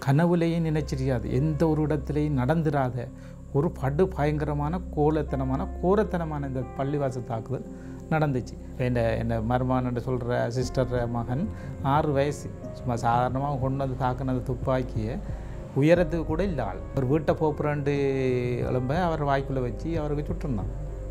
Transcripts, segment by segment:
கனவுலேயும் நினைச்சிருக்காது, எந்த ஒரு இடத்துலையும் நடந்துடாத ஒரு படு பயங்கரமான கோரத்தனமான இந்த பள்ளிவாசல் தாக்குதல் நடந்துச்சு. என்னை மருமான்னு சொல்கிற சிஸ்டர் மகன் 6 வயசு, சும்மா சாதாரணமாக கொண்டு வந்து தாக்குனது துப்பாக்கியை உயரத்துக்கு கூட இல்லை ஆள். ஒரு வீட்டை போப்புறாண்டு எலும்ப அவர் வாய்க்குள்ளே வச்சு அவருக்கு சுட்டுருந்தாங்க.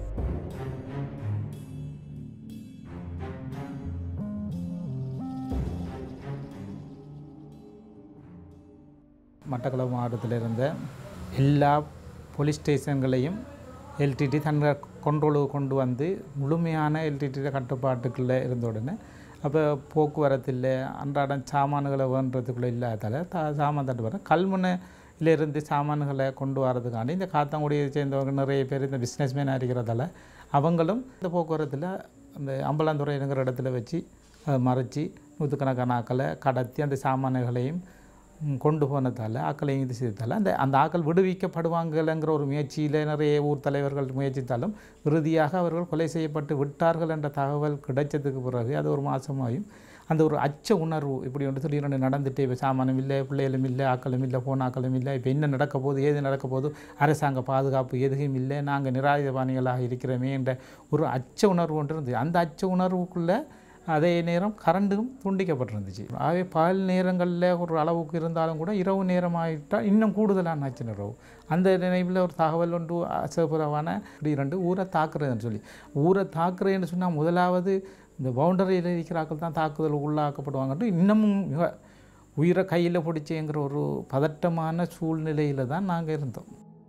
மட்டக்களப்பு மாவட்டத்தில் இருந்த எல்லா போலீஸ் ஸ்டேஷன்களையும் எல்டிடி தன்னை கண்ட்ரோலுக்கு கொண்டு வந்து முழுமையான எல்டிடியில் கட்டுப்பாட்டுக்குள்ளே இருந்த உடனே அப்போ போக்குவரத்தில் அன்றாடம் சாமான்களை வேண்டுறதுக்குள்ளே இல்லாதால் சாமான் தட்டுப்பாடு கல்முனையிலிருந்து சாமான்களை கொண்டு வரதுக்காண்டி இந்த காத்தாங்குடியை சேர்ந்தவங்க நிறைய பேர் இந்த பிஸ்னஸ்மேனாக இருக்கிறதால அவங்களும் இந்த போக்குவரத்தில் அந்த அம்பலாந்துறைங்கிற இடத்துல வச்சு அதை மறைச்சி நூற்றுக்கணக்கான ஆக்களை கடத்தி அந்த சாமான்களையும் கொண்டு போனதால் ஆக்களையும் இது செய்ததால் அந்த ஆக்கள் விடுவிக்கப்படுவாங்கங்கிற ஒரு முயற்சியில் நிறைய ஊர் தலைவர்கள் முயற்சித்தாலும் இறுதியாக அவர்கள் கொலை செய்யப்பட்டு விட்டார்கள் என்ற தகவல் கிடைச்சதுக்கு பிறகு அது ஒரு மாதமாயும் அந்த ஒரு அச்ச உணர்வு இப்படி ஒன்று திடீர்னு நடந்துட்டு இப்போ சாமானும் இல்லை, பிள்ளைகளும் இல்லை, ஆக்களும் இல்லை, போன ஆக்களும் இல்லை, இப்போ என்ன நடக்க போகுது, ஏது நடக்க போகுது, அரசாங்க பாதுகாப்பு எதுவும் இல்லை, நாங்கள் நிராயுதபாணிகளாக இருக்கிறோமே என்ற ஒரு அச்ச உணர்வு ஒன்று இருந்துச்சு. அந்த அச்ச உணர்வுக்குள்ளே அதே நேரம் கரண்டும் துண்டிக்கப்பட்டிருந்துச்சு. ஆகவே பகல் நேரங்களில் ஒரு அளவுக்கு இருந்தாலும் கூட இரவு நேரமாகிட்டால் இன்னும் கூடுதலான ஆச்சு இரவு. அந்த நினைவில் ஒரு தகவல் ஒன்று அசபுரவான இப்படி 2 ஊரை தாக்குறதுன்னு சொல்லி ஊரை தாக்குறேன்னு சொன்னால் முதலாவது இந்த பவுண்டரியில் இருக்கிறாக்கள் தான் தாக்குதல் உள்ளாக்கப்படுவாங்கன்ட்டு இன்னமும் மிக உயிரை கையில் பிடிச்சேங்கிற ஒரு பதட்டமான சூழ்நிலையில் தான் நாங்கள் இருந்தோம்.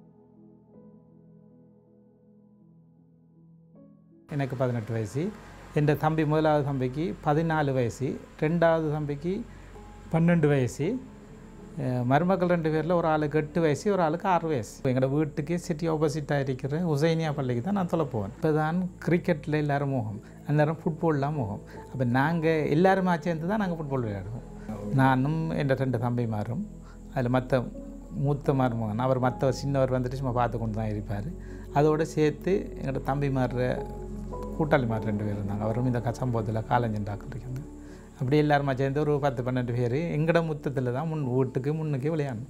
எனக்கு 18 வயசு, என் தம்பி முதலாவது தம்பிக்கு 14 வயசு, 2வது தம்பிக்கு 12 வயசு, மருமக்கள் 2 பேரில் ஒரு ஆளுக்கு 8 வயசு, ஒரு ஆளுக்கு 6 வயசு. எங்களோட வீட்டுக்கு சிட்டி ஆப்போசிட்டாக இருக்கிற உசைனியா பள்ளிக்கு தான் நான் தொலை போவேன். இப்போ தான் கிரிக்கெட்டில் எல்லோரும் மோகம், அந்த நேரம் ஃபுட்பால்லாம் மோகம். அப்போ நாங்கள் எல்லாருமே சேர்ந்து தான் நாங்கள் ஃபுட்பால் விளையாடுவோம். நானும் என் 2 தம்பிமாரும் அதில் மற்ற மூத்த மருமகன் அவர் மற்ற சின்னவர் வந்துட்டு சும்மா பார்த்து கொண்டு தான் இருப்பார். அதோடு சேர்த்து எங்களோட தம்பிமார் கூட்டாளிமார் 2 பேர் இருந்தாங்க. அவரும் இந்த சம்பவத்தில் காலஞ்செண்டாக்கள் இருக்காங்க. அப்படி எல்லாருமா சேர்ந்து ஒரு 10-12 பேர் எங்கட முத்தத்தில் தான் வீட்டுக்கு முன்னுக்கு விளையாடணும்.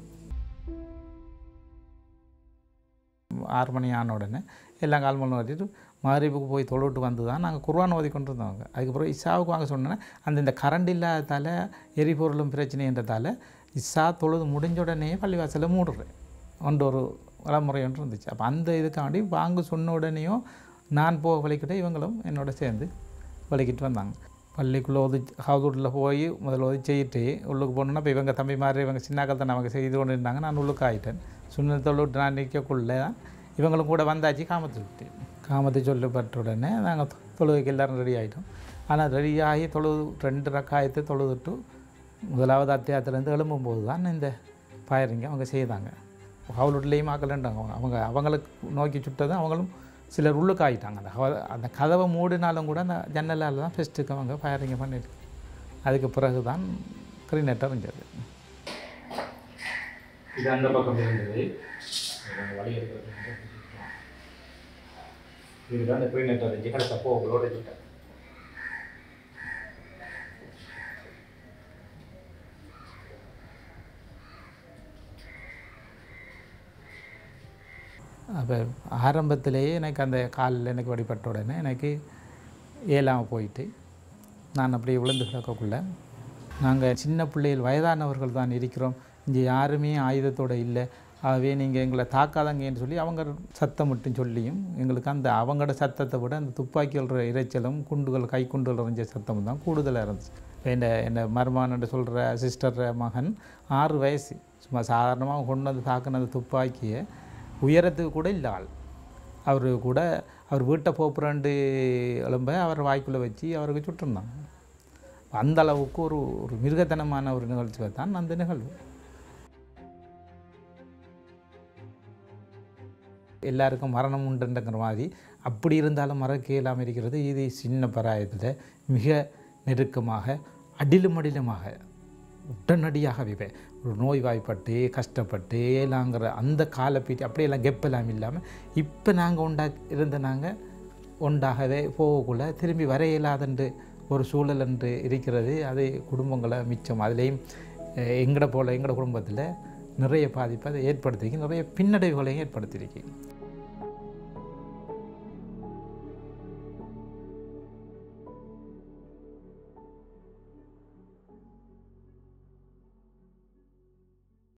6 மணி ஆன உடனே எல்லாம் கால்மலம் ஓட்டிட்டு மகரிபுக்கு போய் தொழுவிட்டு வந்து தான் நாங்கள் குர்ஆன் ஓதி கொண்டு இருந்தவங்க. அதுக்கப்புறம் இஷாவுக்கு வாங்க சொன்னேன்னா இந்த கரண்ட் இல்லாததால் எரிபொருளும் பிரச்சனைன்றதால் இஷா தொழுது முடிஞ்ச உடனே பள்ளிவாசலில் மூடுறேன் ஒரு வளமுறை ஒன்று இருந்துச்சு. அப்போ அந்த இதுக்காண்டி வாங்க சொன்ன உடனேயும் நான் போக வலிக்கிட்ட இவங்களும் என்னோட சேர்ந்து வலிக்கிட்டு வந்தாங்க. பள்ளிக்குள்ளே ஹவுதுட்டில் போய் முதல்ல செய்யிட்டு உள்ளுக்கு போனோன்னா இப்போ இவங்க தம்பி மாதிரி இவங்க சின்னாக்கள் தான் அவங்க செய்து கொண்டு இருந்தாங்க. நான் உள்ளுக்கு ஆகிட்டேன். சுண்ணத்தோடு விட்டு நான் நிற்கக்குள்ளே தான் இவங்களும் கூட வந்தாச்சு. காமத்தை சொல்லப்பட்ட உடனே நாங்கள் தொழுகைக்கு எல்லோரும் ரெடி ஆகிட்டோம். ஆனால் ரெடியாகி 2 ரக்காயத்தை தொழுதுட்டு முதலாவது அத்தியாயத்துலேருந்து எழும்பும்போது தான் இந்த ஃபயரிங்க அவங்க செய்தாங்க. ஹவுலுட்லேயும் ஆக்கலன்றாங்க. அவங்களுக்கு நோக்கி சுட்டதும் அவங்களும் சிலர் உள்ளுக்கு ஆகிட்டாங்க. அந்த கதவை மூடினாலும் கூட அந்த ஜன்னலால் தான் ஃபஸ்ட்டுக்கு அவங்க ஃபயரிங்க பண்ணிட்டு அதுக்கு பிறகு தான் கிரீனேட்டர் இருந்தது. இது அந்த பக்கம் இருந்தது வழி இருக்கிறது. இதுதான் அந்த கிரீனேட்டர் இருந்துச்சு. கடைசி போகளோட சுட்டேன். அப்போ ஆரம்பத்திலேயே எனக்கு அந்த காலில் எனக்கு வழிபட்ட உடனே எனக்கு ஏலாமல் போயிட்டு நான் அப்படியே விழுந்து கிடக்கக்குள்ள நாங்கள் சின்ன பிள்ளைகள் வயதானவர்கள் தான் இருக்கிறோம், இங்கே யாருமே ஆயுதத்தோடு இல்லை, ஆகவே நீங்கள் எங்களை தாக்காதங்கன்னு சொல்லி அவங்க சத்தம் மட்டும் சொல்லியும் எங்களுக்கு அந்த அவங்களோட சத்தத்தை விட அந்த துப்பாக்கியோட இறைச்சலும் குண்டுகள் கைக்குண்டுகள் இறைஞ்ச சத்தமும் தான் கூடுதலாக இருந்துச்சு. என்னை மருமான்னு சொல்கிற சிஸ்டர் மகன் 6 வயசு, சும்மா சாதாரணமாக கொண்டு வந்து தாக்குனது துப்பாக்கியை உயரத்துக்கு கூட இல்லை ஆள். அவர் வீட்டை போப்புறாண்டு எலும்ப அவர் வாய்க்குள்ளே வச்சு அவருக்கு சுட்டுருந்தாங்க. அந்த அளவுக்கு ஒரு மிருகத்தனமான ஒரு நிகழ்ச்சி தான் அந்த நிகழ்வு. எல்லாருக்கும் மரணம் உண்டுங்கிற மாதிரி அப்படி இருந்தாலும் மறக்க இல்லாமல் இருக்கிறது. இது சின்ன பராயத்தில் மிக நெருக்கமாக அடிலுமடிலுமாக உடனடியாகவே ஒரு நோய்வாய்ப்பட்டு கஷ்டப்பட்டு எல்லாங்கிற அந்த காலப்பீட்டு அப்படியெல்லாம் கெப்பெல்லாம் இல்லாமல் இப்போ நாங்கள் நாங்கள் ஒன்றாகவே போகக்குள்ள திரும்பி வர இயலாதென்று ஒரு சூழல் என்று இருக்கிறது. அது குடும்பங்களை மிச்சம். அதுலேயும் எங்களோட குடும்பத்தில் நிறைய பாதிப்பை அதை ஏற்படுத்தியிருக்கு, நிறைய பின்னடைவுகளையும் ஏற்படுத்தியிருக்கு.